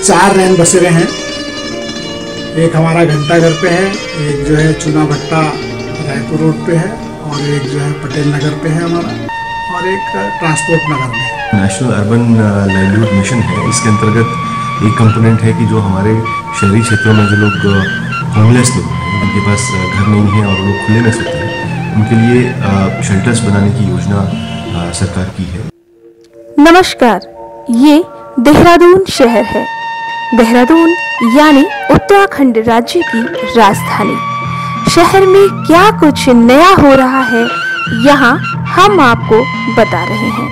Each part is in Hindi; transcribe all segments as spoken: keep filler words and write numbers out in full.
चार रैन बसेरे हैं। एक हमारा घंटा घर पे है, एक जो है चूना भट्टा रायपुर रोड पे है, और एक जो है पटेल नगर पे है हमारा, और एक ट्रांसपोर्ट नगर में है। नेशनल अर्बन लाइवलीहुड मिशन है, इसके अंतर्गत एक कंपोनेंट है कि जो हमारे शहरी क्षेत्रों में जो लोग होमलेस लोग हैं, उनके पास घर नहीं है और लोग खुले में सोते हैं, उनके लिए शेल्टर्स बनाने की योजना सरकार की है। नमस्कार, ये देहरादून शहर है। देहरादून यानी उत्तराखंड राज्य की राजधानी। शहर में क्या कुछ नया हो रहा है, यहाँ हम आपको बता रहे हैं।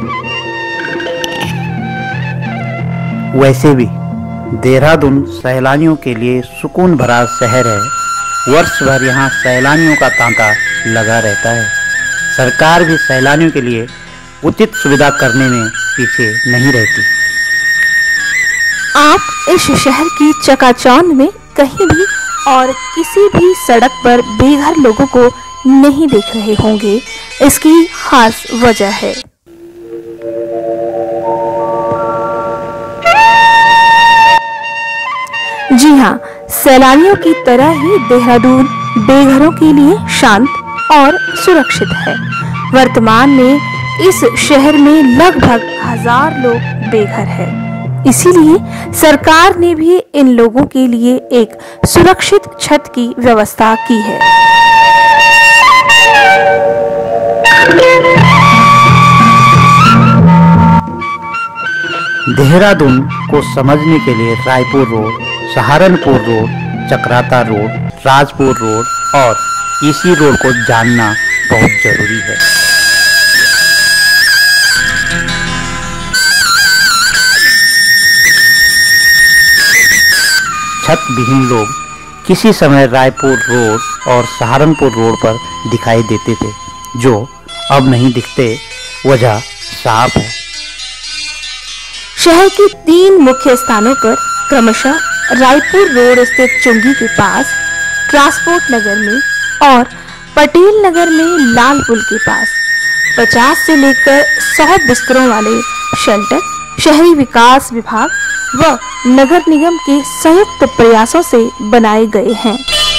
वैसे भी देहरादून सैलानियों के लिए सुकून भरा शहर है। वर्ष भर यहाँ सैलानियों का तांता लगा रहता है। सरकार भी सैलानियों के लिए उचित सुविधा करने में पीछे नहीं रहती। आप इस शहर की चकाचौंध में कहीं भी और किसी भी सड़क पर बेघर लोगों को नहीं देख रहे होंगे। इसकी खास वजह है जी हाँ, सैलानियों की तरह ही देहरादून बेघरों के लिए शांत और सुरक्षित है। वर्तमान में इस शहर में लगभग हजार लोग बेघर हैं। इसीलिए सरकार ने भी इन लोगों के लिए एक सुरक्षित छत की व्यवस्था की है। देहरादून को समझने के लिए Raipur road, Saharanpur road, Chakrata road, Rajpur road और इसी रोड को जानना बहुत जरूरी है। छत विहीन लोग किसी समय रायपुर रोड और सहारनपुर रोड पर दिखाई देते थे, जो अब नहीं दिखते। वजह साफ है। शहर के तीन मुख्य स्थानों पर क्रमशः रायपुर रोड स्थित चुंगी के पास, ट्रांसपोर्ट नगर में और पटेल नगर में लाल पुल के पास पचास से लेकर सौ बिस्तरों वाले शेल्टर शहरी विकास विभाग व नगर निगम के संयुक्त प्रयासों से बनाए गए हैं।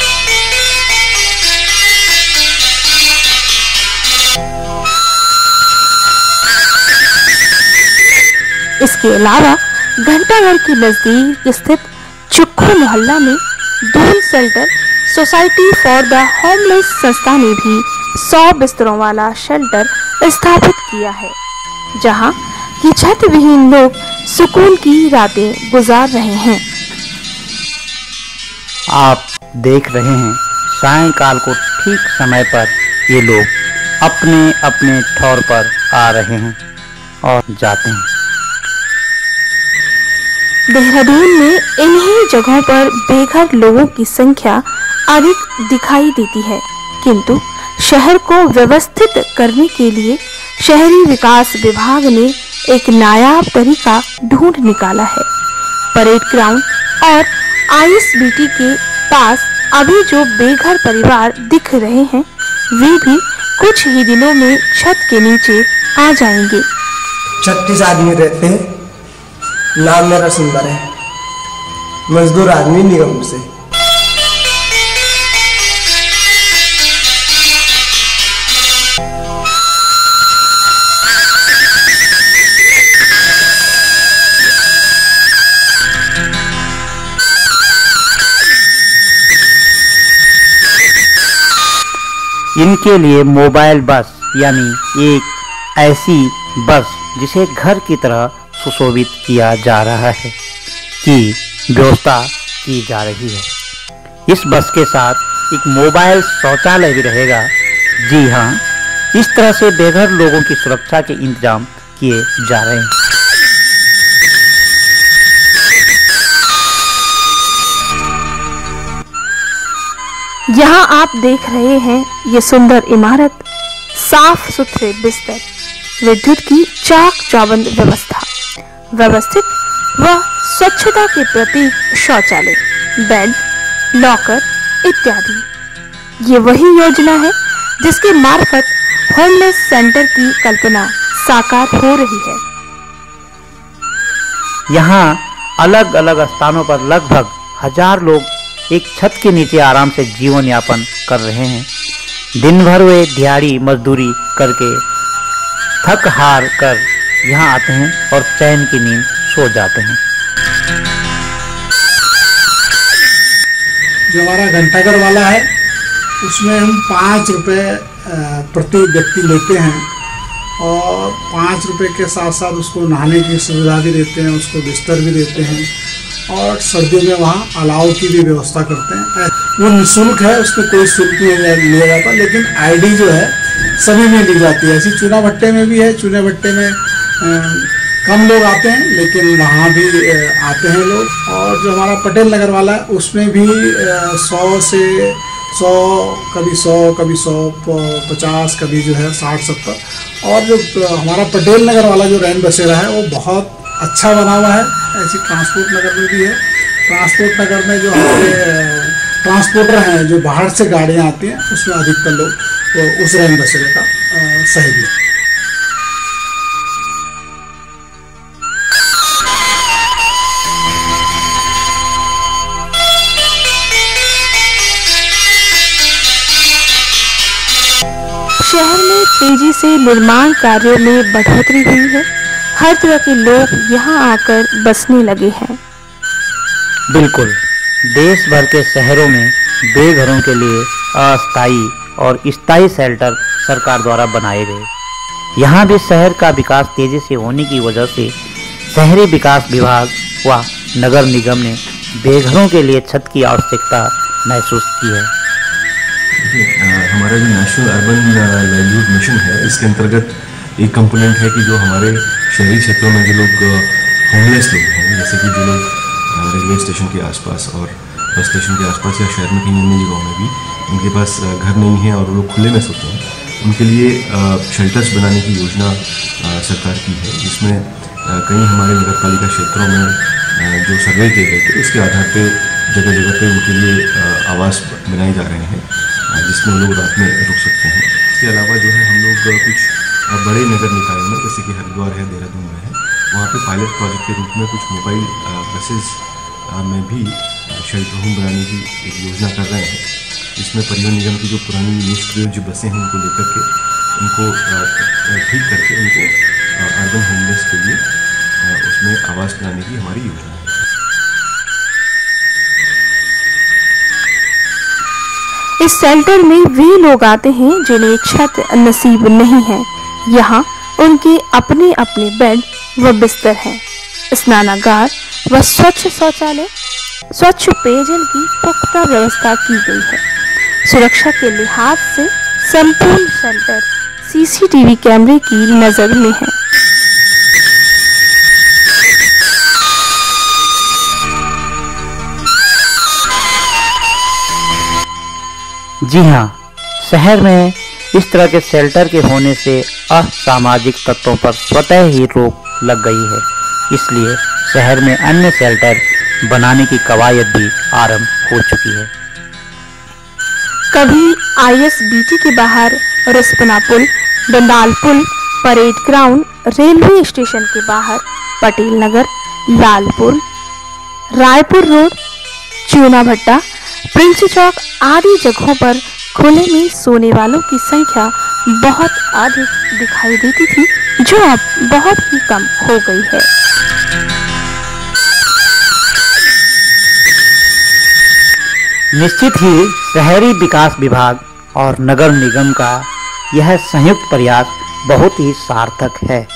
इसके अलावा घंटाघर के नजदीक स्थित चुक्खू मोहल्ला में Doon shelter society for the homeless संस्था ने भी सौ बिस्तरों वाला शेल्टर स्थापित किया है, जहां कि छत विहीन लोग सुकून की रातें गुजार रहे हैं। आप देख रहे हैं सायंकाल को ठीक समय पर ये लोग अपने अपने ठौर पर आ रहे हैं और जाते हैं। देहरादून में इन्हीं जगहों पर बेघर लोगों की संख्या अधिक दिखाई देती है, किंतु शहर को व्यवस्थित करने के लिए शहरी विकास विभाग ने एक नायाब तरीका ढूंढ निकाला है। परेड ग्राउंड और आईएसबीटी के पास अभी जो बेघर परिवार दिख रहे हैं, वे भी कुछ ही दिनों में छत के नीचे आ जाएंगे। छत्तीस आदमी रहते हैं। नाम मेरा सुंदर है, मजदूर आदमी निगम से। इनके लिए मोबाइल बस यानी एक ऐसी बस जिसे घर की तरह सुशोभित किया जा रहा है की व्यवस्था की जा रही है। इस बस के साथ एक मोबाइल शौचालय भी रहेगा। जी हाँ, इस तरह से बेघर लोगों की सुरक्षा के इंतजाम किए जा रहे हैं। यहाँ आप देख रहे हैं ये सुंदर इमारत, साफ सुथरे बिस्तर, विद्युत की चाक चौबंद व्यवस्था, व्यवस्थित व स्वच्छता के प्रतीक शौचालय, बेड, लॉकर इत्यादि। ये वही योजना है जिसके मार्फत होमलेस सेंटर की कल्पना साकार हो रही है। यहाँ अलग अलग स्थानों पर लगभग हजार लोग एक छत के नीचे आराम से जीवन यापन कर रहे हैं। दिन भर वे दिहाड़ी मजदूरी करके थक हार कर यहाँ आते हैं और चैन की नींद सो जाते हैं। जो हमारा घंटाघर वाला है उसमें हम पाँच रुपये प्रति व्यक्ति लेते हैं और पाँच रुपये के साथ साथ उसको नहाने की सुविधा भी देते हैं, उसको बिस्तर भी देते हैं और सर्दियों में वहाँ अलाव की भी व्यवस्था करते हैं। वो निःशुल्क है, उसमें कोई शुल्क नहीं लिया जाता, लेकिन आईडी जो है सभी में ली जाती है। ऐसी चूना भट्टे में भी है, चूना भट्टे में आ, कम लोग आते हैं लेकिन वहाँ भी आते हैं लोग। और जो हमारा पटेल नगर वाला है उसमें भी सौ से सौ कभी सौ कभी सौ पचास कभी जो है साठ सत्तर। और जो हमारा पटेल नगर वाला जो रैन बसेरा है वो बहुत अच्छा बना हुआ है। ऐसी ट्रांसपोर्ट नगर में भी है। ट्रांसपोर्ट नगर में जो हमारे ट्रांसपोर्टर हैं जो बाहर से गाड़ियाँ आती हैं उसमें अधिकतर लोग उस रैन बसेरे का सहयोग लेते हैं। शहर में तेजी से निर्माण कार्यों में बढ़ोतरी हुई है। हर तरह के लोग यहाँ आकर बसने लगे हैं। बिल्कुल, देश भर के शहरों में बेघरों के लिए अस्थायी और स्थायी शेल्टर सरकार द्वारा बनाए गए। यहाँ भी शहर का विकास तेजी से होने की वजह से शहरी विकास विभाग व नगर निगम ने बेघरों के लिए छत की आवश्यकता महसूस की है। हमारा जो नेशनल अर्बन लाइवलीहुड मिशन है इसके अंतर्गत एक कंपोनेंट है कि जो हमारे शहरी क्षेत्रों में जो लोग होमलेस लोग हैं, जैसे कि जो लोग रेलवे स्टेशन के आसपास और बस स्टेशन के आसपास या शहर में कहीं अन्य जगहों में भी उनके पास घर नहीं है और लोग खुले में सोते हैं, उनके लिए शेल्टर्स बनाने की योजना सरकार की है, जिसमें कई हमारे नगर पालिका क्षेत्रों में जो सर्वे किए गए थे उसके आधार पर जगह जगह पे उनके लिए आवास बनाए जा रहे हैं जिसमें लोग रात में रुक सकते हैं। इसके अलावा जो है हम लोग कुछ बड़े नगर निकायों में जैसे कि हरिद्वार है, देहरादून में है, वहाँ पे पायलट प्रोजेक्ट के रूप में कुछ मोबाइल बसेस में भी शेल्टर होम बनाने की एक योजना कर रहे हैं, जिसमें परिवहन निगम की जो पुरानी निष्क्रिय जो बसें हैं उनको लेकर के उनको ठीक करके उनको अर्बन होमलेस के लिए उसमें आवास बनाने की हमारी योजना है। इस शेल्टर में वे लोग आते हैं जिन्हें छत नसीब नहीं है। यहाँ उनके अपने अपने बेड व बिस्तर हैं, स्नानागार व स्वच्छ शौचालय, स्वच्छ पेयजल की पुख्ता व्यवस्था की गई है। सुरक्षा के लिहाज से संपूर्ण शेल्टर सीसीटीवी कैमरे की नजर में है। जी हाँ, शहर में इस तरह के शेल्टर के होने से असामाजिक तत्वों पर स्वतः ही रोक लग गई है, इसलिए शहर में अन्य शेल्टर बनाने की कवायद भी आरंभ हो चुकी है। कभी आईएसबीटी के बाहर रिस्पना पुल, डंडाल पुल, परेड ग्राउंड, रेलवे स्टेशन के बाहर पटेल नगर, लालपुर, रायपुर रोड, चूना भट्टा, प्रिंस चौक आदि जगहों पर खुले में सोने वालों की संख्या बहुत अधिक दिखाई देती थी, जो अब बहुत ही कम हो गई है। निश्चित ही शहरी विकास विभाग और नगर निगम का यह संयुक्त प्रयास बहुत ही सार्थक है।